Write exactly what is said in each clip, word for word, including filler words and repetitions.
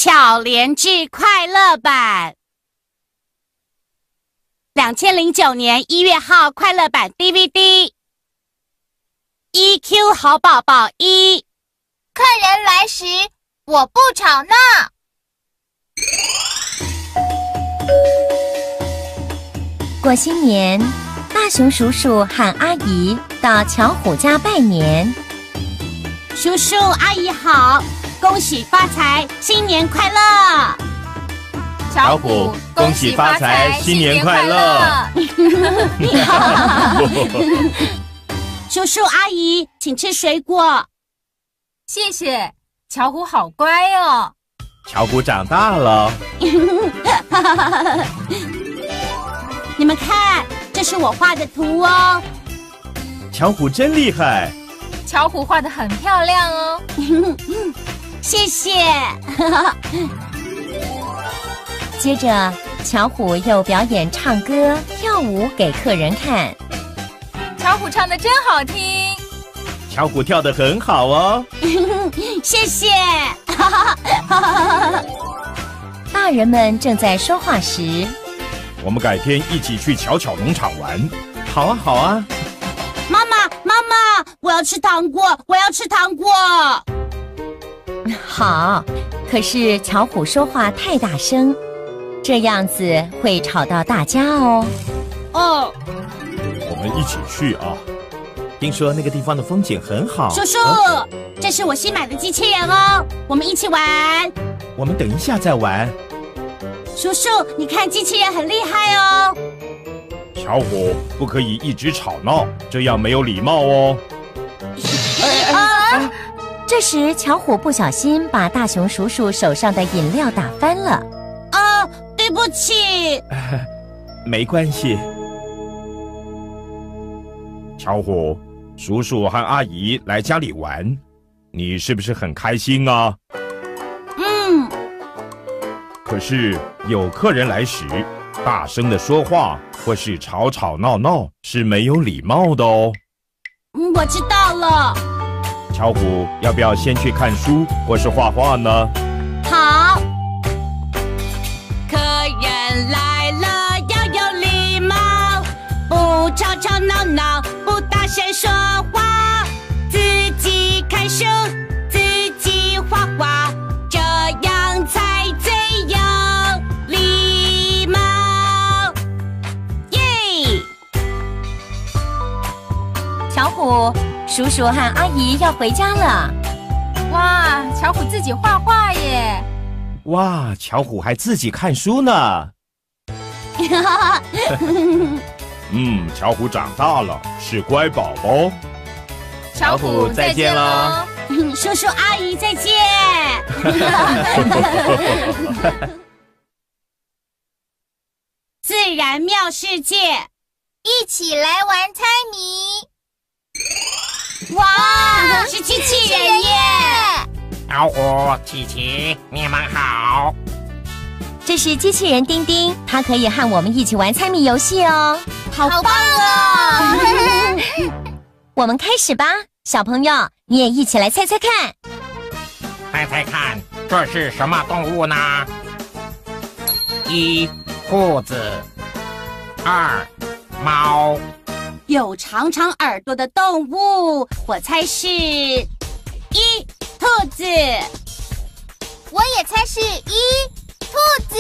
巧连智快乐版，两千零九年一月号快乐版 D V D。E Q 好宝宝一， 客人来时我不吵闹。 过新年，大熊叔叔和阿姨到巧虎家拜年。 叔叔阿姨好，恭喜发财，新年快乐！ 巧虎，恭喜发财，新年快乐！ 叔叔阿姨，请吃水果。 谢谢，巧虎好乖哦。 巧虎长大了。 你们看，这是我画的图哦。 巧虎真厉害。 巧虎画得很漂亮哦。 谢谢。 接着，巧虎又表演唱歌、跳舞给客人看。 巧虎唱得真好听。 巧虎跳得很好哦。 谢谢。 大人们正在说话时， 我们改天一起去巧巧农场玩。好啊，好啊。 妈妈，妈妈，我要吃糖果，我要吃糖果。 好，可是巧虎说话太大声，这样子会吵到大家哦。 哦， 我们一起去啊！听说那个地方的风景很好。 叔叔，啊、这是我新买的机器人哦，我们一起玩。 我们等一下再玩。 叔叔，你看机器人很厉害哦。 巧虎，不可以一直吵闹，这样没有礼貌哦。 啊！这时，巧虎不小心把大熊叔叔手上的饮料打翻了。 啊，对不起。 没关系。巧虎，叔叔和阿姨来家里玩，你是不是很开心啊？ 嗯。 可是有客人来时，大声的说话或是吵吵闹闹是没有礼貌的哦。 嗯，我知道了。 巧虎，要不要先去看书或是画画呢？ 好。客人来了要有礼貌，不吵吵闹闹，不大声说话，自己看书，自己画画，这样才最有礼貌。耶！ 巧虎，叔叔和阿姨要回家了。 哇，巧虎自己画画耶！ 哇，巧虎还自己看书呢。嗯，巧虎长大了，是乖宝宝。 巧虎再见喽！ 叔叔阿姨再见。自然妙世界， 一起来玩猜谜。 哇，是机器人耶！ 巧虎、琪琪，你们好。 这是机器人丁丁，它可以和我们一起玩猜谜游戏哦。 好棒哦！ 我们开始吧，小朋友，你也一起来猜猜看。 猜猜看，这是什么动物呢？一，兔子；二，猫。 有长长耳朵的动物，我猜是一，兔子。 我也猜是一，兔子。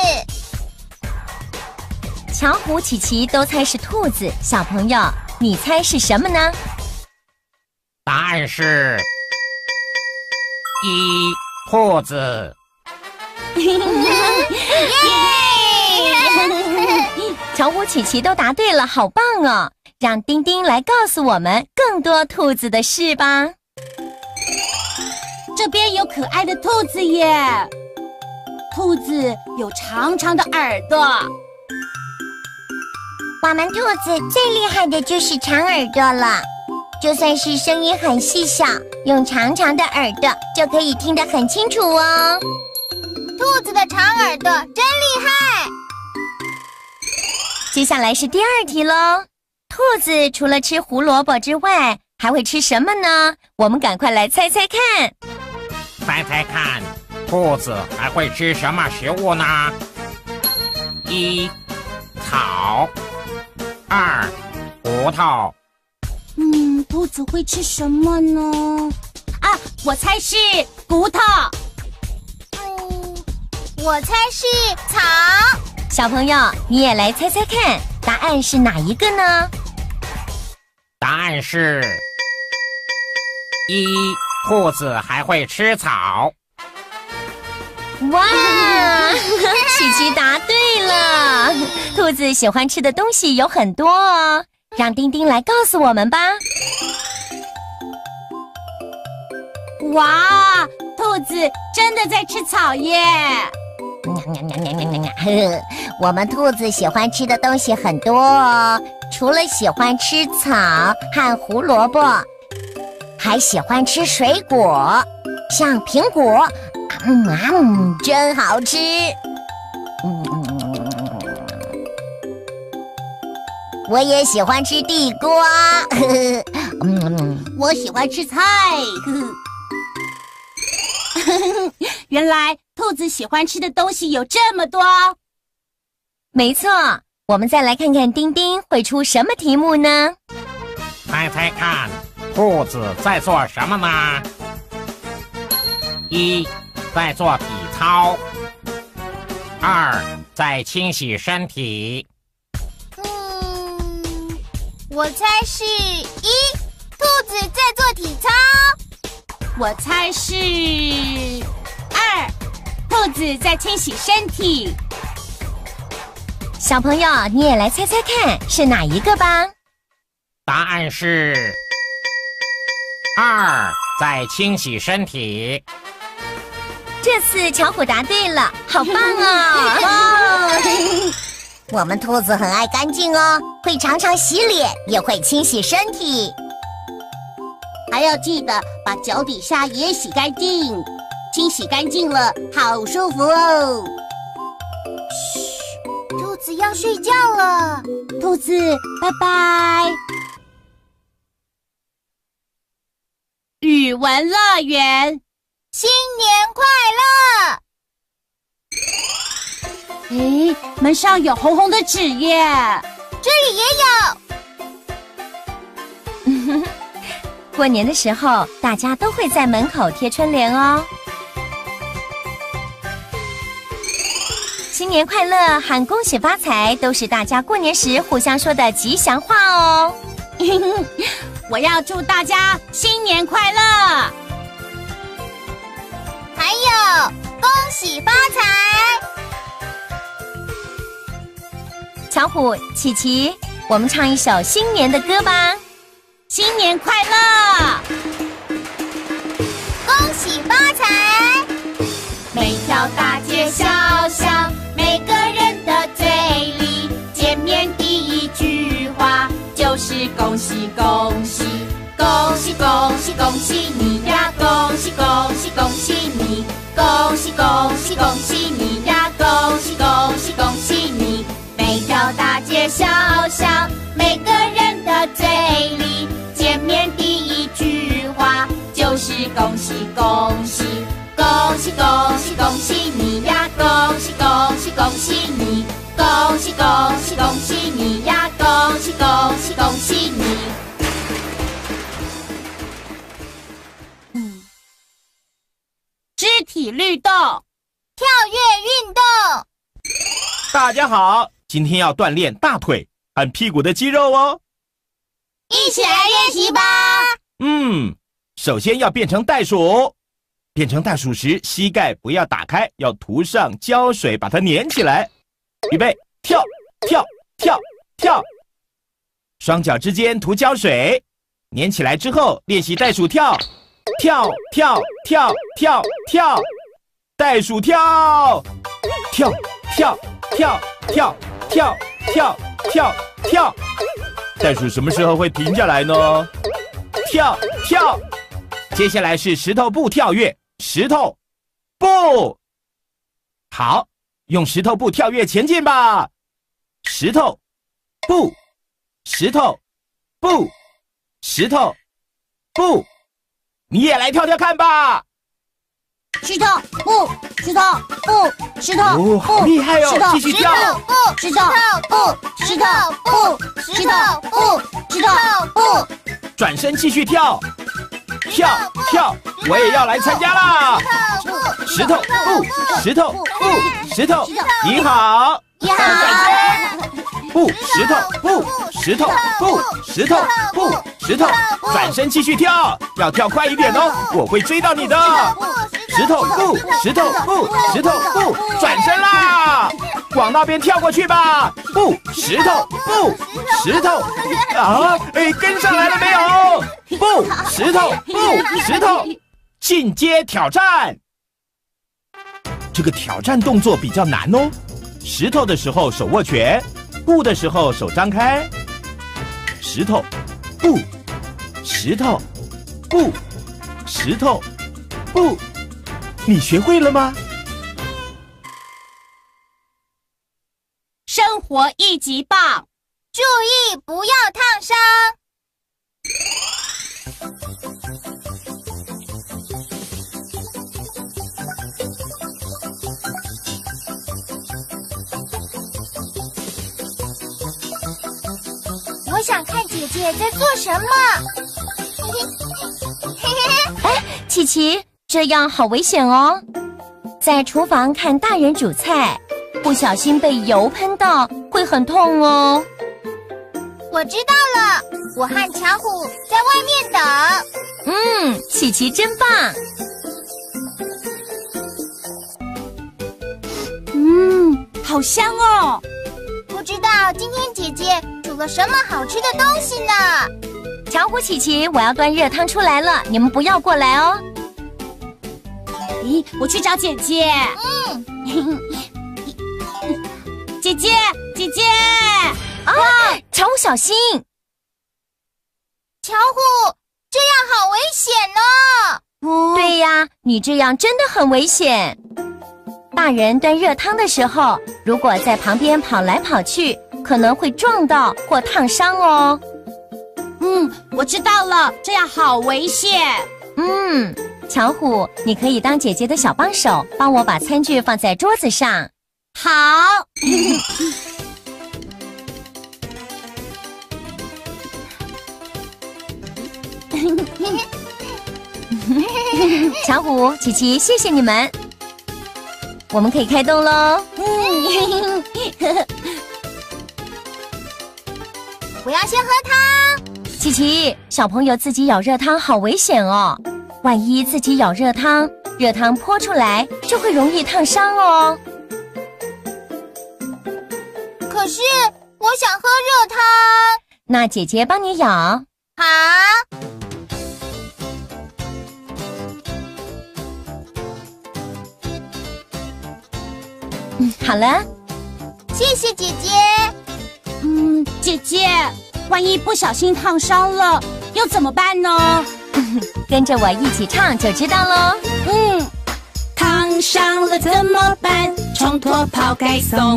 巧虎、琪琪都猜是兔子，小朋友，你猜是什么呢？ 答案是一，兔子。 耶！巧虎、琪琪都答对了，好棒哦！让丁丁来告诉我们更多兔子的事吧。 这边有可爱的兔子耶，兔子有长长的耳朵。 我们兔子最厉害的就是长耳朵了，就算是声音很细小，用长长的耳朵就可以听得很清楚哦。 兔子的长耳朵真厉害！ 接下来是第二题喽。兔子除了吃胡萝卜之外，还会吃什么呢？我们赶快来猜猜看。 猜猜看，兔兔子还会吃什么食物呢？一、草；二、骨头。 嗯，兔子会吃什么呢？啊，我猜是骨头。 嗯，我猜是草。 小朋友，你也来猜猜看，答案是哪一个呢？ 答案是一，兔子还会吃草。 哇，琪琪答对了！兔子喜欢吃的东西有很多哦，让丁丁来告诉我们吧。 哇，兔子真的在吃草耶！ 我们兔子喜欢吃的东西很多哦，除了喜欢吃草和胡萝卜，还喜欢吃水果，像苹果，嗯嗯，真好吃。嗯，我也喜欢吃地瓜，呵呵嗯，我喜欢吃菜。呵呵原来兔子喜欢吃的东西有这么多。 没错，我们再来看看丁丁会出什么题目呢？ 猜猜看，兔子在做什么呢？一，在做体操；二，在清洗身体。 嗯，我猜是一，兔子在做体操。 我猜是二，兔子在清洗身体。 小朋友，你也来猜猜看是哪一个吧？ 答案是二，在清洗身体。 这次巧虎答对了，好棒哦！ 我们兔子很爱干净哦，会常常洗脸，也会清洗身体。 还要记得把脚底下也洗干净，清洗干净了，好舒服哦。 嘘，兔子要睡觉了。 兔子，拜拜。语文乐园， 新年快乐！ 诶，门上有红红的纸耶， 这里也有。 过年的时候，大家都会在门口贴春联哦。新年快乐和恭喜发财都是大家过年时互相说的吉祥话哦。 我要祝大家新年快乐， 还有恭喜发财。 巧虎、琪琪，我们唱一首新年的歌吧。 新年快乐， 恭喜发财。 每条大街小巷，每个人的嘴里，见面第一句话就是恭喜恭喜，恭喜恭喜恭喜你呀，恭喜恭喜恭喜你，恭喜恭喜恭喜你呀，恭喜恭喜恭喜你。每条大街小巷，每个人的嘴里，见面第一句话就是恭喜恭喜，恭喜恭喜恭喜你呀，恭喜恭喜恭喜你，恭喜恭喜恭喜你呀，恭喜恭喜恭喜你。嗯，肢体律动， 跳跃运动。 大家好，今天要锻炼大腿和屁股的肌肉哦。 一起来练习吧。 嗯，首先要变成袋鼠。变成袋鼠时，膝盖不要打开，要涂上胶水把它粘起来。预备，跳跳跳跳。双脚之间涂胶水，粘起来之后练习袋鼠跳，跳跳跳跳跳，袋鼠跳，跳跳跳跳跳跳跳跳。袋鼠什么时候会停下来呢？跳跳。接下来是石头布跳跃，石头布。好，用石头布跳跃前进吧。石头布，石头布，石头布。你也来跳跳看吧。 石头不，石头不，石头哦，好不， 厉害哦！ 石头继续跳。 不， 石头不，石头不，石头不，石头不。 转身继续跳，跳跳，我也要来参加啦！石头不，石头不，石头，你好， 呀！ 不，石头不，石头不，石头不，石头，转身继续跳，要跳快一点哦，我会追到你的。石头不，石头不，石头不，转身啦，往那边跳过去吧。不，石头不，石头啊，哎，跟上来了没有？不，石头不，石头，进阶挑战。这个挑战动作比较难哦。石头的时候手握拳，不的时候手张开。石头，不，石头，不，石头，不。你学会了吗？ 生活一级棒， 注意不要烫伤。我想看姐姐在做什么。 哎，琪琪。这样好危险哦！在厨房看大人煮菜，不小心被油喷到，会很痛哦。 我知道了，我和巧虎在外面等。 嗯，琪琪真棒。 嗯，好香哦！ 不知道今天姐姐煮了什么好吃的东西呢？ 巧虎、琪琪，我要端热汤出来了，你们不要过来哦。 咦，我去找姐姐。 嗯， 姐姐，姐姐！ 啊，巧虎小心！ 巧虎，这样好危险哦！ 哦， 对呀，你这样真的很危险。大人端热汤的时候，如果在旁边跑来跑去，可能会撞到或烫伤哦。 嗯，我知道了，这样好危险。 嗯。巧虎，你可以当姐姐的小帮手，帮我把餐具放在桌子上。 好。 巧虎、琪琪，谢谢你们，我们可以开动喽。 嗯，我要先喝汤。 琪琪，小朋友自己舀热汤好危险哦。万一自己舀热汤，热汤泼出来就会容易烫伤哦。 可是我想喝热汤。 那姐姐帮你舀。 好。 嗯，好了。 谢谢姐姐。 嗯，姐姐，万一不小心烫伤了，又怎么办呢？ 跟着我一起唱就知道喽。 嗯，烫伤了怎么办？冲脱泡盖送，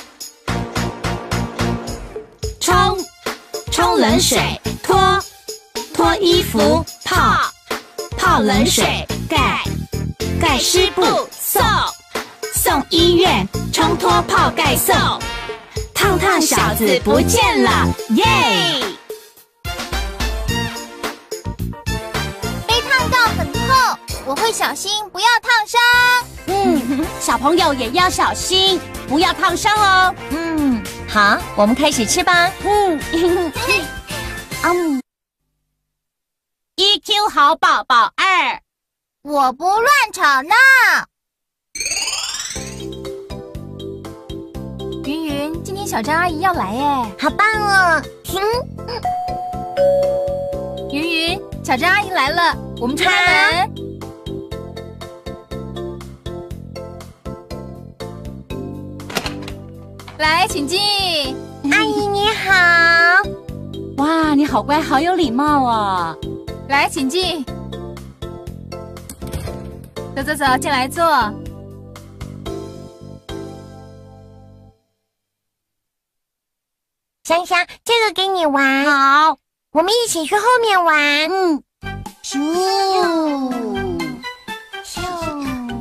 冲冲冷水，脱脱衣服，泡泡冷水，盖盖湿布，送送医院，冲脱泡盖送，烫烫小子不见了，耶！ 很厚，我会小心不要烫伤。 嗯，小朋友也要小心，不要烫伤哦。 嗯，好，我们开始吃吧。 嗯，嗯 ，E Q 好宝宝二， 我不乱吵闹。 云云，今天小张阿姨要来耶， 好棒哦！ 云云，小张阿姨来了，我们去开门。来，请进。 阿姨你好。 哇，你好乖，好有礼貌哦。 来，请进。走走走，进来坐。 香香，这个给你玩。 好， 我们一起去后面玩。 嗯， 咻咻。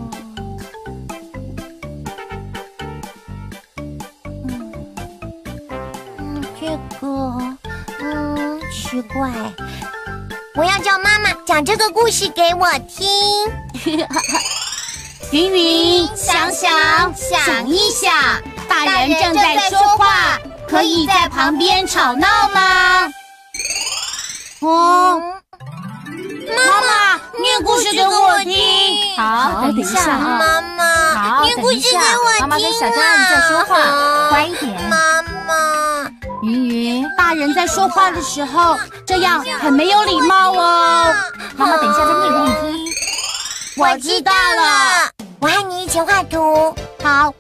这个，嗯，奇怪。我要叫妈妈讲这个故事给我听。 云云，想想，想一想，大人正在说话，可以在旁边吵闹吗？哦，妈妈，念故事给我听。 好，等一下啊。 妈妈， 好， 念故事给我听啊。 妈妈跟小张阿姨在说话，乖一点。 妈妈， 云云， 大人在说话的时候，这样很没有礼貌哦。 妈妈等一下再念给你听。 我知道了。我和你一起画图。 好。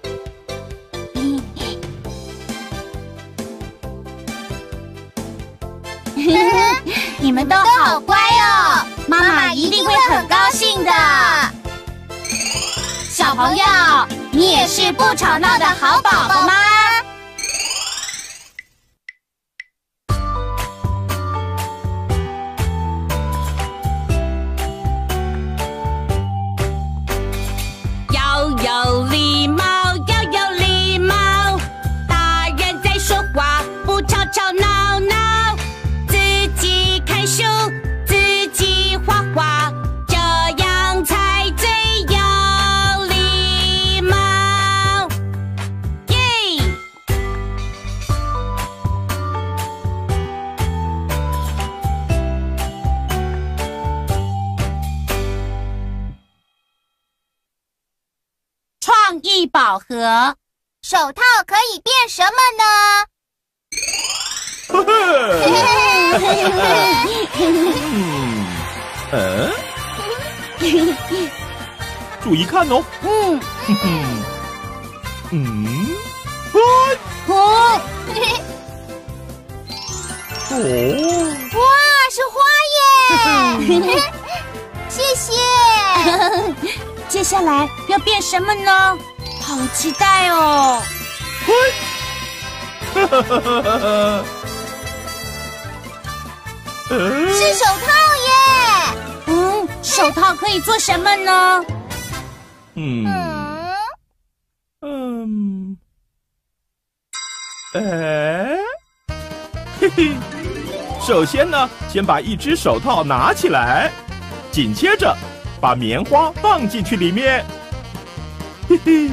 你们都好乖哦，妈妈一定会很高兴的。小朋友，你也是不吵闹的好宝宝吗？要有礼貌，要有礼貌，大人在说话，不吵吵闹闹。看书，自己画画，这样才最有礼貌。耶！创意宝盒， 手套可以变什么呢？ 嗯，注意看哦。 嗯嗯， 哦哦， 哇，是花耶！谢谢。 接下来要变什么呢？好期待哦！ 哈哈哈哈哈！ 是手套耶！ 嗯，手套可以做什么呢？ 嗯嗯，哎，嘿嘿，首先呢，先把一只手套拿起来，紧接着把棉花放进去里面，嘿嘿，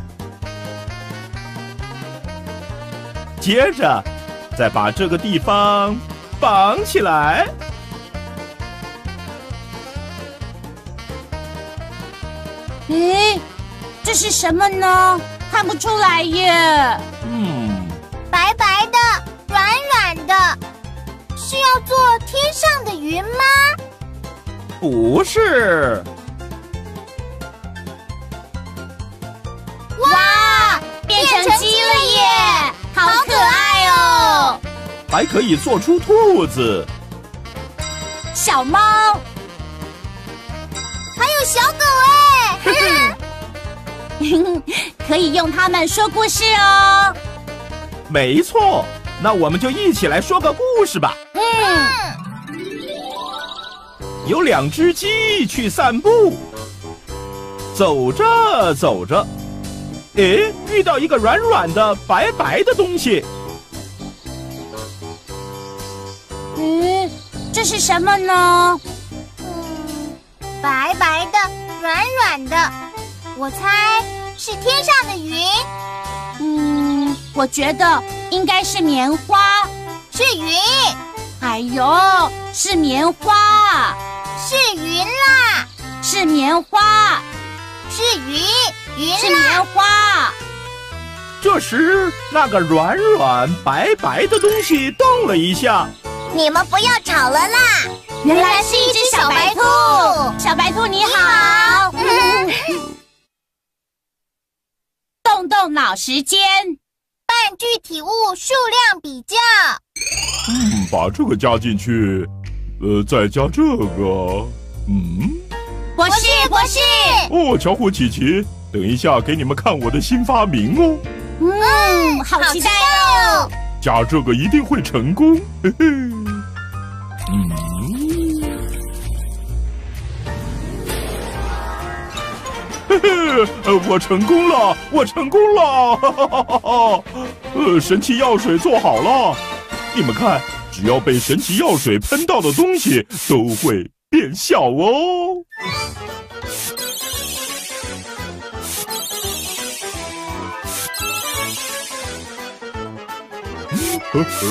接着再把这个地方绑起来。 诶，这是什么呢？看不出来耶。 嗯， 白白的，软软的，是要做天上的云吗？ 不是。 哇，变成鸡了耶！好可爱哦。 还可以做出兔子、 小猫， 还有小狗哎！ 可以用它们说故事哦。 没错，那我们就一起来说个故事吧。 嗯， 有两只鸡去散步，走着走着，诶，遇到一个软软的、白白的东西。 嗯，这是什么呢？ 嗯，白白的，软软的，我猜是天上的云。 嗯，我觉得应该是棉花。 是云， 哎呦，是棉花， 是云啦， 是棉花， 是云，云是啦。 棉花。 这时，那个软软白白的东西动了一下。 你们不要吵了啦！ 原来是一只小白兔。小白兔你好。动动脑时间， 半具体物数量比较。 嗯，把这个加进去，呃，再加这个，嗯。 博士，博士。 哦，巧虎琪琪，等一下给你们看我的新发明哦。 嗯，好期待哦。 加这个一定会成功，嘿嘿。嗯。嘿嘿，呃，我成功了，我成功了，哈哈哈哈哈！呃，神奇药水做好了， 你们看，只要被神奇药水喷到的东西都会变小哦。呵呵。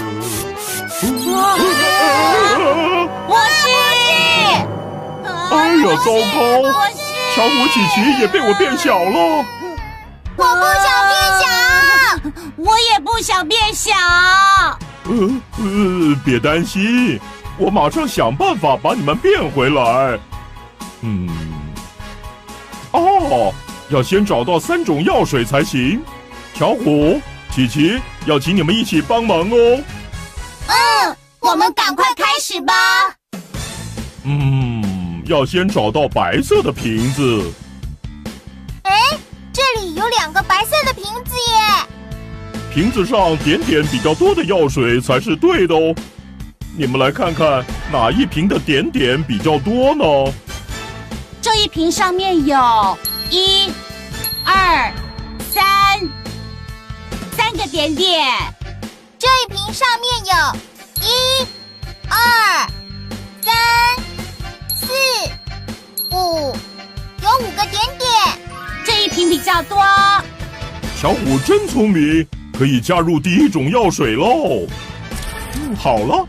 博士！ 哎呀，糟糕！ 博士！ 巧虎、琪琪也被我变小了。 我不想变小， 我也不想变小。 呃呃，别担心，我马上想办法把你们变回来。嗯，哦，要先找到三种药水才行。巧虎、琪琪，要请你们一起帮忙哦。 嗯，我们赶快开始吧。 嗯，要先找到白色的瓶子。 哎，这里有两个白色的瓶子耶。 瓶子上点点比较多的药水才是对的哦。你们来看看哪一瓶的点点比较多呢？ 这一瓶上面有一、二、三，三个点点。 这一瓶上面有一、二、三、四、五，有五个点点。 这一瓶比较多。 小虎真聪明，可以加入第一种药水喽。嗯，好了。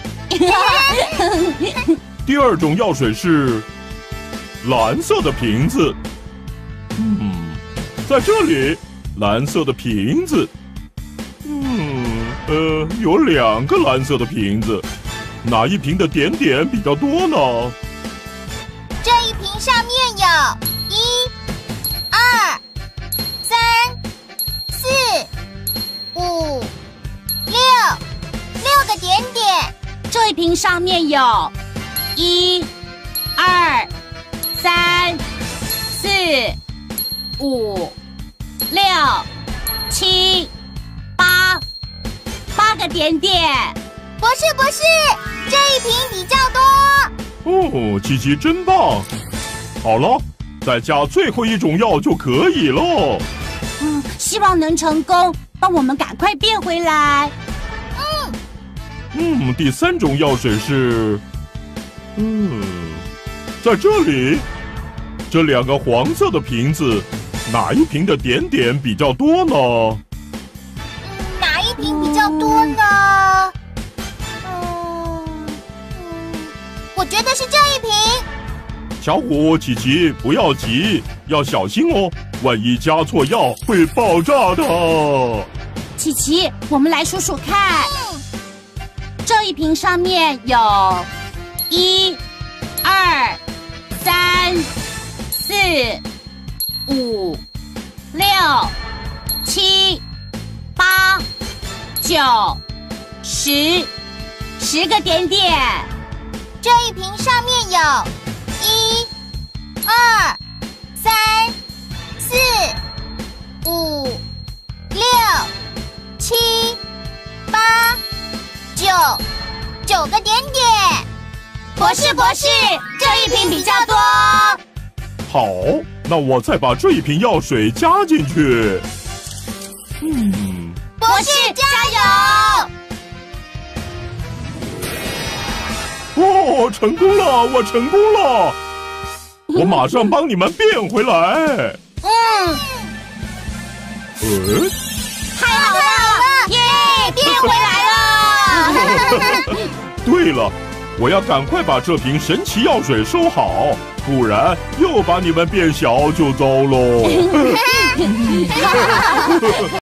第二种药水是蓝色的瓶子。嗯，在这里，蓝色的瓶子。嗯，呃，有两个蓝色的瓶子，哪一瓶的点点比较多呢？ 这一瓶上面有一、二、三、四、五、六，六个点点。 这一瓶上面有一、二、三、四、五、六、七、八，八个点点。 博士，博士，这一瓶比较多。 哦，琪琪真棒！好了，再加最后一种药就可以了。 嗯，希望能成功，帮我们赶快变回来。 嗯，第三种药水是，嗯，在这里，这两个黄色的瓶子，哪一瓶的点点比较多呢？ 嗯，哪一瓶比较多呢？嗯嗯，我觉得是这一瓶。 小虎、琪琪，不要急，要小心哦，万一加错药会爆炸的。 琪琪，我们来数数看。这一瓶上面有一、二、三、四、五、六、七、八、九、十，十个点点。 这一瓶上面有一、二、三、四、五、六、七、八。九，九个点点。 博士，博士，这一瓶比较多。 好，那我再把这一瓶药水加进去。嗯， 博士加油！哦，成功了，我成功了！我马上帮你们变回来。 嗯， 呃， 太好了，耶，变回来了。 对了，我要赶快把这瓶神奇药水收好，不然又把你们变小就糟喽。